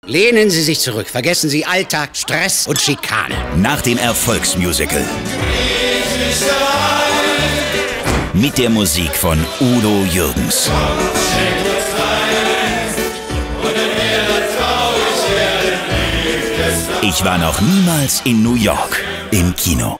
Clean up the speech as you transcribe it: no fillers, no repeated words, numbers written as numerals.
Lehnen Sie sich zurück. Vergessen Sie Alltag, Stress und Schikane. Nach dem Erfolgsmusical. Mit der Musik von Udo Jürgens. Ich war noch niemals in New York im Kino.